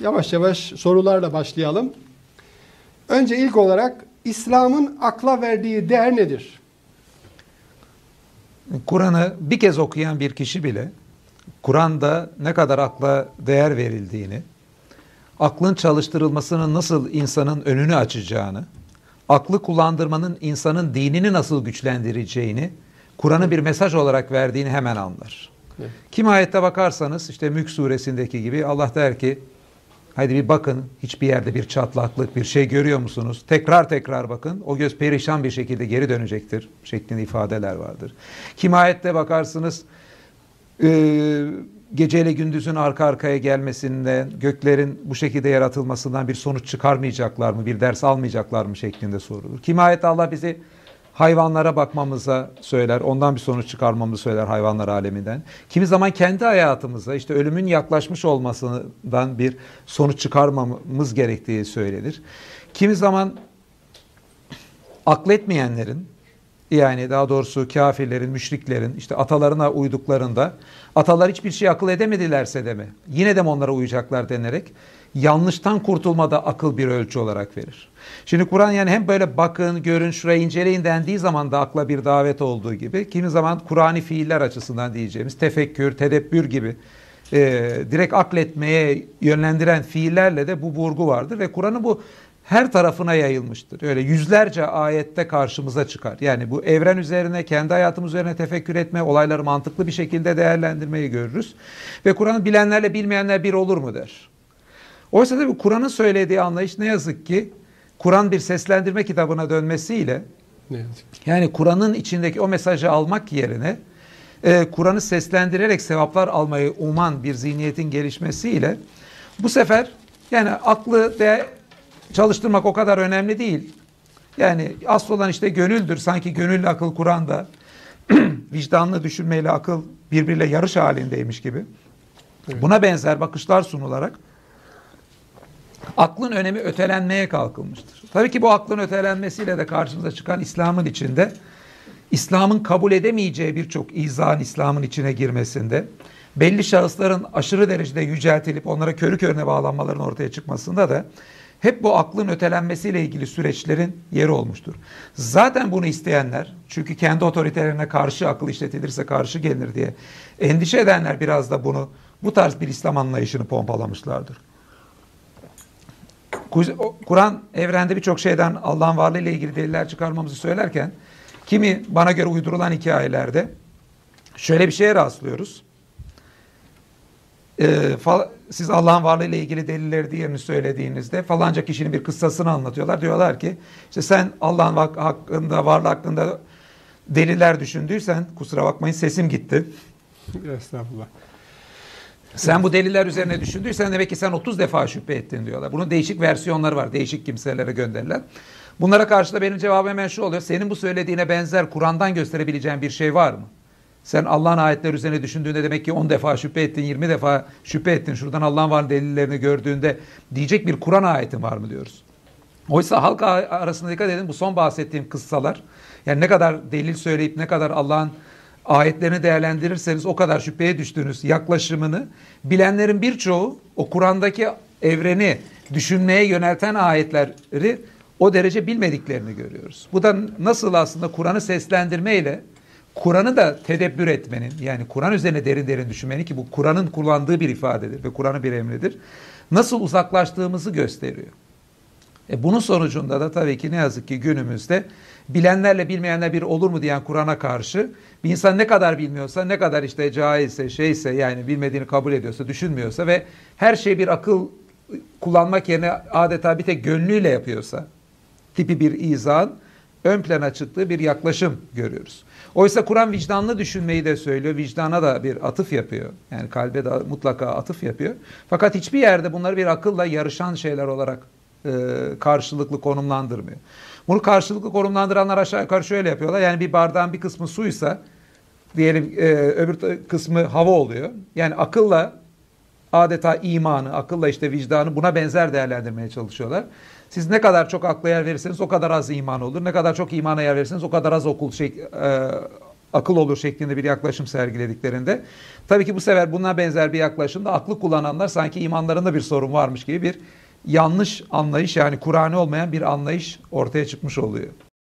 yavaş yavaş sorularla başlayalım. Önce ilk olarak İslam'ın akla verdiği değer nedir? Kur'an'ı bir kez okuyan bir kişi bile Kur'an'da ne kadar akla değer verildiğini, aklın çalıştırılmasının nasıl insanın önünü açacağını, aklı kullandırmanın insanın dinini nasıl güçlendireceğini, Kur'an'ın bir mesaj olarak verdiğini hemen anlar. Evet. Kim ayette bakarsanız işte Mülk suresindeki gibi Allah der ki haydi bir bakın, hiçbir yerde bir çatlaklık, bir şey görüyor musunuz? Tekrar tekrar bakın, o göz perişan bir şekilde geri dönecektir şeklinde ifadeler vardır. Kim ayette bakarsınız geceyle gündüzün arka arkaya gelmesinden, göklerin bu şekilde yaratılmasından bir sonuç çıkarmayacaklar mı, bir ders almayacaklar mı şeklinde sorulur. Kim ayette Allah bizi hayvanlara bakmamıza söyler, ondan bir sonuç çıkarmamızı söyler hayvanlar aleminden. Kimi zaman kendi hayatımıza işte ölümün yaklaşmış olmasından bir sonuç çıkarmamız gerektiği söylenir. Kimi zaman akletmeyenlerin, yani daha doğrusu kafirlerin, müşriklerin işte atalarına uyduklarında atalar hiçbir şey akıl edemedilerse de mi? Yine de mi onlara uyacaklar denerek yanlıştan kurtulmada akıl bir ölçü olarak verir. Şimdi Kur'an yani hem böyle bakın, görün, şurayı inceleyin dendiği zaman da akla bir davet olduğu gibi, kimi zaman Kur'ani fiiller açısından diyeceğimiz tefekkür, tedebbür gibi direkt akletmeye yönlendiren fiillerle de bu vurgu vardır ve Kur'an'ın bu her tarafına yayılmıştır. Öyle yüzlerce ayette karşımıza çıkar. Yani bu evren üzerine, kendi hayatımız üzerine tefekkür etme, olayları mantıklı bir şekilde değerlendirmeyi görürüz. Ve Kur'an'ı bilenlerle bilmeyenler bir olur mu der. Oysa da bu Kur'an'ın söylediği anlayış ne yazık ki Kur'an bir seslendirme kitabına dönmesiyle, yani Kur'an'ın içindeki o mesajı almak yerine Kur'an'ı seslendirerek sevaplar almayı uman bir zihniyetin gelişmesiyle bu sefer yani aklı çalıştırmak o kadar önemli değil. Yani asıl olan işte gönüldür. Sanki gönülle akıl Kur'an'da vicdanlı düşünmeyle akıl birbiriyle yarış halindeymiş gibi. Evet. Buna benzer bakışlar sunularak aklın önemi ötelenmeye kalkılmıştır. Tabii ki bu aklın ötelenmesiyle de karşımıza çıkan İslam'ın içinde, İslam'ın kabul edemeyeceği birçok izahın İslam'ın içine girmesinde, belli şahısların aşırı derecede yüceltilip onlara körü körüne bağlanmaların ortaya çıkmasında da hep bu aklın ötelenmesiyle ilgili süreçlerin yeri olmuştur. Zaten bunu isteyenler, çünkü kendi otoritelerine karşı akıl işletilirse karşı gelir diye endişe edenler biraz da bunu, bu tarz bir İslam anlayışını pompalamışlardır. Kur'an evrende birçok şeyden Allah'ın varlığıyla ilgili deliller çıkarmamızı söylerken, kimi bana göre uydurulan hikayelerde şöyle bir şeye rastlıyoruz. Siz Allah'ın varlığıyla ilgili delilleri diğerini söylediğinizde falanca kişinin bir kıssasını anlatıyorlar. Diyorlar ki işte sen Allah'ın hakkında, varlığı hakkında deliller düşündüysen, kusura bakmayın sesim gitti. Estağfurullah. Sen bu deliller üzerine düşündüysen demek ki sen 30 defa şüphe ettin diyorlar. Bunun değişik versiyonları var. Değişik kimselere gönderilen. Bunlara karşı da benim cevabım hemen şu oluyor. Senin bu söylediğine benzer Kur'an'dan gösterebileceğin bir şey var mı? Sen Allah'ın ayetleri üzerine düşündüğünde demek ki 10 defa şüphe ettin, 20 defa şüphe ettin. Şuradan Allah'ın var delillerini gördüğünde diyecek bir Kur'an ayetin var mı diyoruz. Oysa halk arasında dikkat edin, bu son bahsettiğim kıssalar, yani ne kadar delil söyleyip ne kadar Allah'ın ayetlerini değerlendirirseniz o kadar şüpheye düştüğünüz yaklaşımını bilenlerin birçoğu o Kur'an'daki evreni düşünmeye yönelten ayetleri o derece bilmediklerini görüyoruz. Bu da nasıl aslında Kur'an'ı seslendirmeyle Kur'an'ı da tedebbür etmenin, yani Kur'an üzerine derin derin düşünmenin, ki bu Kur'an'ın kullandığı bir ifadedir ve Kur'an'ın bir emridir, nasıl uzaklaştığımızı gösteriyor. Bunun sonucunda da tabii ki ne yazık ki günümüzde bilenlerle bilmeyenler bir olur mu diyen Kur'an'a karşı bir insan ne kadar bilmiyorsa, ne kadar işte cahilse, şeyse, yani bilmediğini kabul ediyorsa, düşünmüyorsa ve her şey bir akıl kullanmak yerine adeta bir tek gönlüyle yapıyorsa tipi bir izahın ön plana çıktığı bir yaklaşım görüyoruz. Oysa Kur'an vicdanlı düşünmeyi de söylüyor. Vicdana da bir atıf yapıyor. Yani kalbe de mutlaka atıf yapıyor. Fakat hiçbir yerde bunları bir akılla yarışan şeyler olarak karşılıklı konumlandırmıyor. Bunu karşılıklı konumlandıranlar aşağı yukarı şöyle yapıyorlar. Yani bir bardağın bir kısmı suysa diyelim öbür kısmı hava oluyor. Yani akılla adeta imanı, akılla işte vicdanı buna benzer değerlendirmeye çalışıyorlar. Siz ne kadar çok akla yer verirseniz o kadar az iman olur. Ne kadar çok imana yer verirseniz o kadar az akıl olur şeklinde bir yaklaşım sergilediklerinde. Tabii ki bu sefer buna benzer bir yaklaşımda aklı kullananlar sanki imanlarında bir sorun varmış gibi bir yanlış anlayış, yani Kur'an'ı olmayan bir anlayış ortaya çıkmış oluyor.